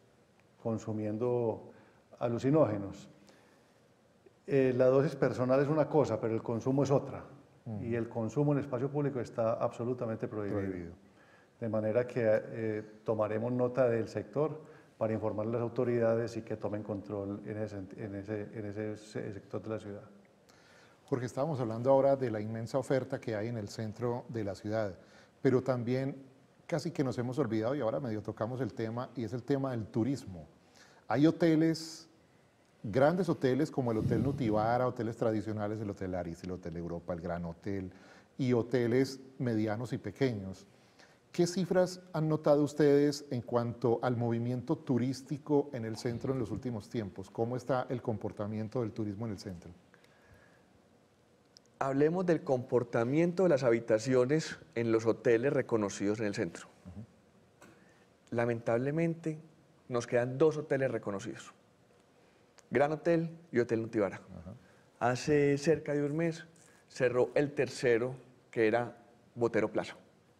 consumiendo alucinógenos. Eh, la dosis personal es una cosa, pero el consumo es otra. Uh-huh. Y el consumo en espacio público está absolutamente prohibido. prohibido. De manera que eh, tomaremos nota del sector para informar a las autoridades y que tomen control en ese, en ese, en ese sector de la ciudad. Jorge, estábamos hablando ahora de la inmensa oferta que hay en el centro de la ciudad, pero también casi que nos hemos olvidado, y ahora medio tocamos el tema, y es el tema del turismo. Hay hoteles, grandes hoteles como el Hotel Nutibara, hoteles tradicionales, el Hotel Aris, el Hotel Europa, el Gran Hotel, y hoteles medianos y pequeños. ¿Qué cifras han notado ustedes en cuanto al movimiento turístico en el centro en los últimos tiempos? ¿Cómo está el comportamiento del turismo en el centro? Hablemos del comportamiento de las habitaciones en los hoteles reconocidos en el centro. Uh-huh. Lamentablemente, nos quedan dos hoteles reconocidos. Gran Hotel y Hotel Nutibara. Uh-huh. Hace cerca de un mes cerró el tercero, que era Botero Plaza.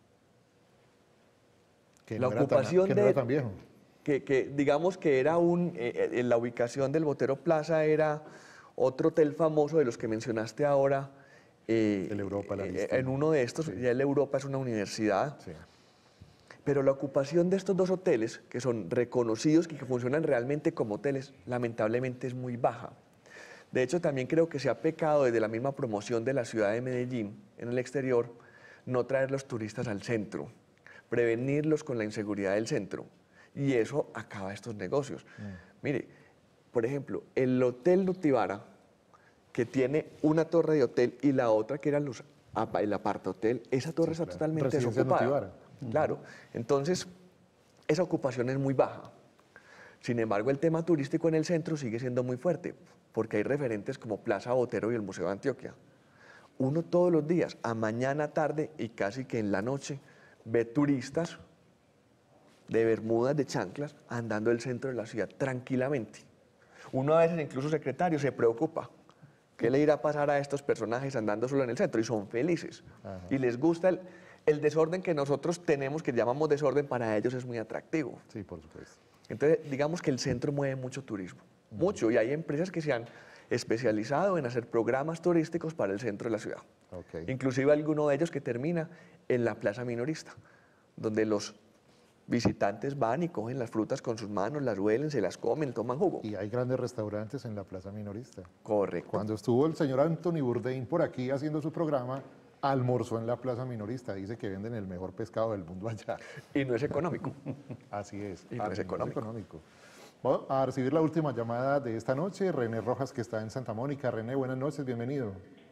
Que la no ocupación tan, que de, no era tan viejo. Que, que digamos que era un, eh, eh, la ubicación del Botero Plaza era otro hotel famoso de los que mencionaste ahora. Eh, el Europa, la eh, en uno de estos, sí. Ya el Europa es una universidad. Sí. Pero la ocupación de estos dos hoteles, que son reconocidos y que funcionan realmente como hoteles, lamentablemente es muy baja. De hecho, también creo que se ha pecado desde la misma promoción de la ciudad de Medellín en el exterior, no traer los turistas al centro, prevenirlos con la inseguridad del centro. Y eso acaba estos negocios. Mm. Mire, por ejemplo, el Hotel Nutibara, que tiene una torre de hotel y la otra que era los, el apartahotel, esa torre sí, está claro. totalmente desocupada. Claro, entonces esa ocupación es muy baja. Sin embargo, el tema turístico en el centro sigue siendo muy fuerte, porque hay referentes como Plaza Botero y el Museo de Antioquia. Uno todos los días, a mañana, tarde y casi que en la noche, ve turistas de bermudas, de chanclas, andando el centro de la ciudad tranquilamente. Uno a veces, incluso secretario, se preocupa. ¿Qué le irá a pasar a estos personajes andando solo en el centro? Y son felices. Ajá. Y les gusta el, el desorden que nosotros tenemos, que llamamos desorden, para ellos es muy atractivo. Sí, por supuesto. Entonces, digamos que el centro mueve mucho turismo, uh-huh. mucho. Y hay empresas que se han especializado en hacer programas turísticos para el centro de la ciudad. Okay. Inclusive alguno de ellos que termina en la plaza minorista, donde los visitantes van y cogen las frutas con sus manos, las huelen, se las comen, toman jugo. Y hay grandes restaurantes en la Plaza Minorista. Correcto. Cuando estuvo el señor Anthony Bourdain por aquí haciendo su programa, almorzó en la Plaza Minorista. Dice que venden el mejor pescado del mundo allá. Y no es económico. Así es. Y no ah, es no económico. es económico. Vamos a recibir la última llamada de esta noche. René Rojas, que está en Santa Mónica. René, buenas noches, bienvenido.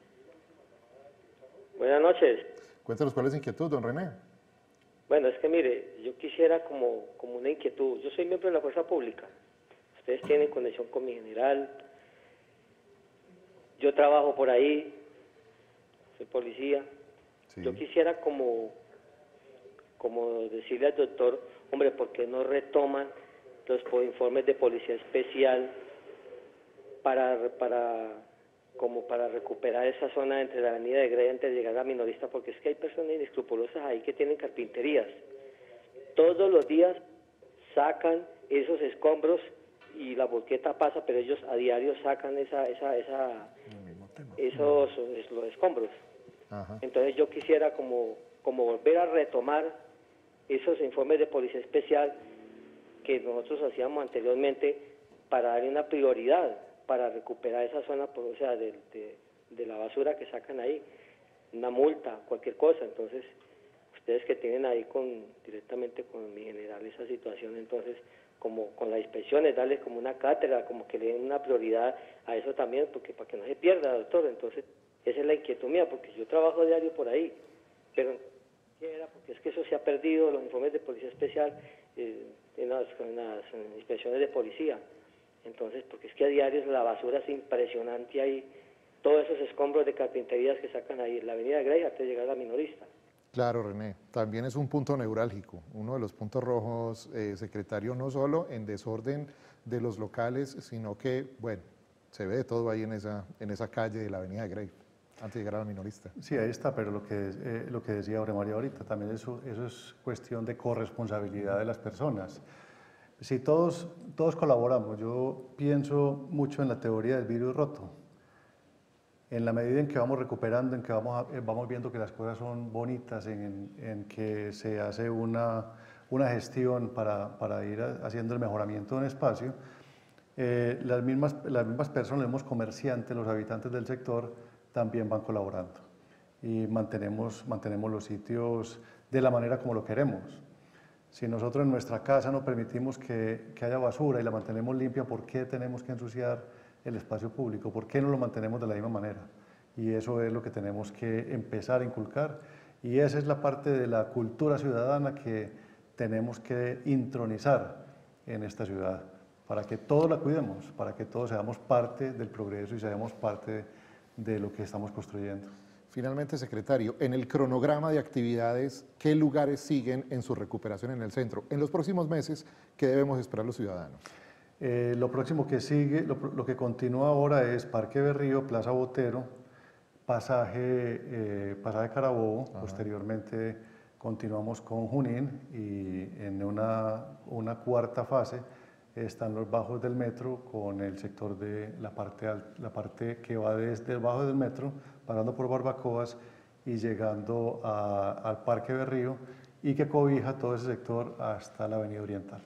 Buenas noches. Cuéntanos cuál es la inquietud, don René. Bueno, es que mire, yo quisiera como, como una inquietud. Yo soy miembro de la Fuerza Pública. Ustedes tienen conexión con mi general. Yo trabajo por ahí. Soy policía. Sí. Yo quisiera como, como decirle al doctor, hombre, ¿por qué no retoman los informes de policía especial para, para, como para recuperar esa zona entre la avenida de Grey antes de llegar a la Minorista? Porque es que hay personas inescrupulosas ahí que tienen carpinterías. Todos los días sacan esos escombros y la volqueta pasa, pero ellos a diario sacan esa, esa, esa, esos los escombros. Ajá. Entonces yo quisiera como, como volver a retomar esos informes de policía especial que nosotros hacíamos anteriormente para darle una prioridad para recuperar esa zona, o sea, de, de, de la basura que sacan ahí, una multa, cualquier cosa. Entonces, ustedes que tienen ahí con directamente con mi general esa situación, entonces, como con las inspecciones, darles como una cátedra, como que le den una prioridad a eso también, porque para que no se pierda, doctor. Entonces, esa es la inquietud mía, porque yo trabajo diario por ahí, pero porque es que eso se ha perdido, los informes de policía especial, eh, en, las, en las inspecciones de policía. Entonces, porque es que a diario la basura es impresionante ahí, todos esos escombros de carpinterías que sacan ahí en la avenida Grey hasta llegar a la Minorista. Claro, René, también es un punto neurálgico, uno de los puntos rojos, eh, secretario, no solo en desorden de los locales, sino que, bueno, se ve todo ahí en esa, en esa calle de la avenida Grey, antes de llegar a la Minorista. Sí, ahí está, pero lo que, eh, lo que decía Aure María ahorita, también eso, eso es cuestión de corresponsabilidad de las personas. Si todos, todos colaboramos, yo pienso mucho en la teoría del vidrio roto. En la medida en que vamos recuperando, en que vamos, a, vamos viendo que las cosas son bonitas, en, en que se hace una, una gestión para, para ir haciendo el mejoramiento de un espacio, eh, las, mismas, las mismas personas, los mismos comerciantes, los habitantes del sector, también van colaborando. Y mantenemos, mantenemos los sitios de la manera como lo queremos. Si nosotros en nuestra casa no permitimos que, que haya basura y la mantenemos limpia, ¿por qué tenemos que ensuciar el espacio público? ¿Por qué no lo mantenemos de la misma manera? Y eso es lo que tenemos que empezar a inculcar. Y esa es la parte de la cultura ciudadana que tenemos que intronizar en esta ciudad, para que todos la cuidemos, para que todos seamos parte del progreso y seamos parte de, de lo que estamos construyendo. Finalmente, secretario, en el cronograma de actividades, ¿qué lugares siguen en su recuperación en el centro? En los próximos meses, ¿qué debemos esperar los ciudadanos? Eh, lo próximo que sigue, lo, lo que continúa ahora es Parque Berrío, Plaza Botero, Pasaje, eh, pasaje Carabobo. Ajá. Posteriormente continuamos con Junín y en una, una cuarta fase están los bajos del metro con el sector de la parte, la parte que va desde el bajo del metro, pasando por Barbacoas y llegando a, al Parque Berrío y que cobija todo ese sector hasta la Avenida Oriental.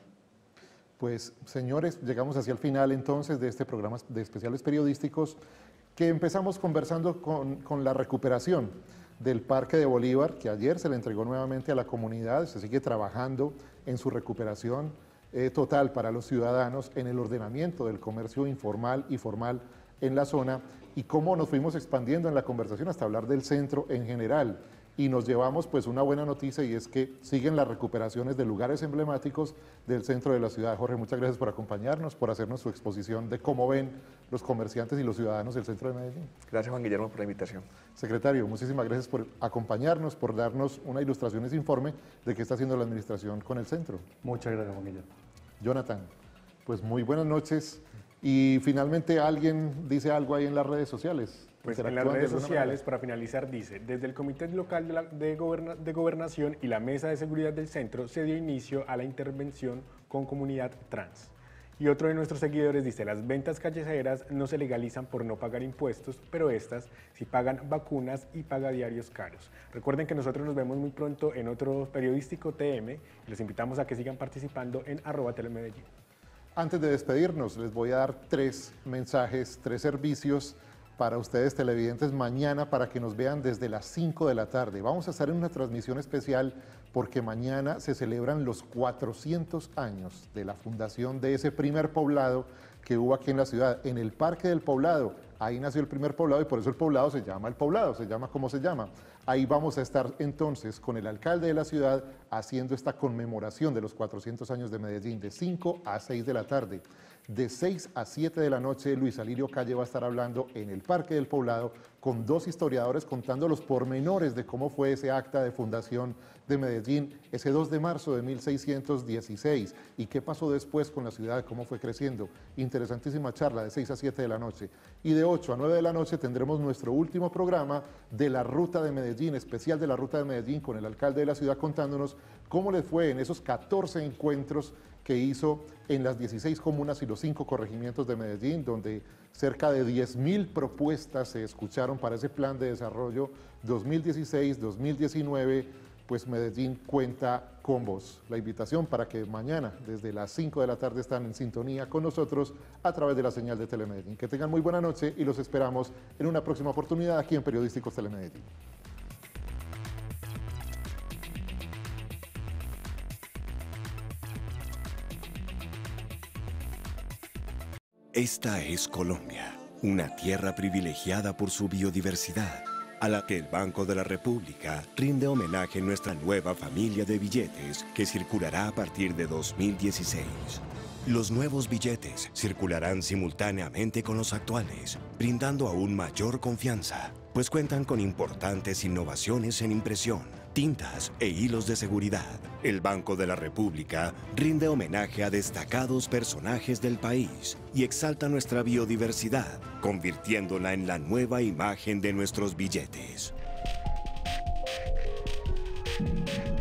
Pues, señores, llegamos hacia el final entonces de este programa de especiales periodísticos que empezamos conversando con, con la recuperación del Parque de Bolívar, que ayer se le entregó nuevamente a la comunidad, se sigue trabajando en su recuperación eh, total para los ciudadanos, en el ordenamiento del comercio informal y formal en la zona, y cómo nos fuimos expandiendo en la conversación hasta hablar del centro en general. Y nos llevamos pues una buena noticia, y es que siguen las recuperaciones de lugares emblemáticos del centro de la ciudad. Jorge, muchas gracias por acompañarnos, por hacernos su exposición de cómo ven los comerciantes y los ciudadanos del centro de Medellín. Gracias, Juan Guillermo, por la invitación. Secretario, muchísimas gracias por acompañarnos, por darnos una ilustración, ese informe de qué está haciendo la administración con el centro. Muchas gracias, Juan Guillermo. Jonathan, pues muy buenas noches. Y finalmente, ¿alguien dice algo ahí en las redes sociales? Pues en las redes sociales, para finalizar, dice: desde el Comité Local de, la, de, Goberna, de Gobernación y la Mesa de Seguridad del Centro se dio inicio a la intervención con comunidad trans. Y otro de nuestros seguidores dice, las ventas callejeras no se legalizan por no pagar impuestos, pero estas sí pagan vacunas y pagadiarios caros. Recuerden que nosotros nos vemos muy pronto en otro periodístico T M y los invitamos a que sigan participando en arroba telemedellín. Antes de despedirnos, les voy a dar tres mensajes, tres servicios para ustedes televidentes mañana para que nos vean desde las cinco de la tarde. Vamos a estar en una transmisión especial porque mañana se celebran los cuatrocientos años de la fundación de ese primer poblado que hubo aquí en la ciudad, en el Parque del Poblado. Ahí nació el primer poblado y por eso el poblado se llama el poblado, se llama como se llama. Ahí vamos a estar entonces con el alcalde de la ciudad haciendo esta conmemoración de los cuatrocientos años de Medellín de cinco a seis de la tarde. De seis a siete de la noche, Luis Alirio Calle va a estar hablando en el Parque del Poblado con dos historiadores contando los pormenores de cómo fue ese acta de fundación de Medellín ese dos de marzo de mil seiscientos dieciséis y qué pasó después con la ciudad, cómo fue creciendo. Interesantísima charla de seis a siete de la noche. Y de ocho a nueve de la noche tendremos nuestro último programa de la Ruta de Medellín, especial de la Ruta de Medellín con el alcalde de la ciudad contándonos cómo les fue en esos catorce encuentros que hizo en las dieciséis comunas y los cinco corregimientos de Medellín, donde cerca de diez mil propuestas se escucharon para ese plan de desarrollo dos mil dieciséis dos mil diecinueve, pues Medellín cuenta con vos. La invitación para que mañana, desde las cinco de la tarde, están en sintonía con nosotros a través de la señal de Telemedellín. Que tengan muy buena noche y los esperamos en una próxima oportunidad aquí en Periodísticos Telemedellín. Esta es Colombia, una tierra privilegiada por su biodiversidad, a la que el Banco de la República rinde homenaje en nuestra nueva familia de billetes que circulará a partir de dos mil dieciséis. Los nuevos billetes circularán simultáneamente con los actuales, brindando aún mayor confianza, pues cuentan con importantes innovaciones en impresión, tintas e hilos de seguridad. El Banco de la República rinde homenaje a destacados personajes del país y exalta nuestra biodiversidad, convirtiéndola en la nueva imagen de nuestros billetes.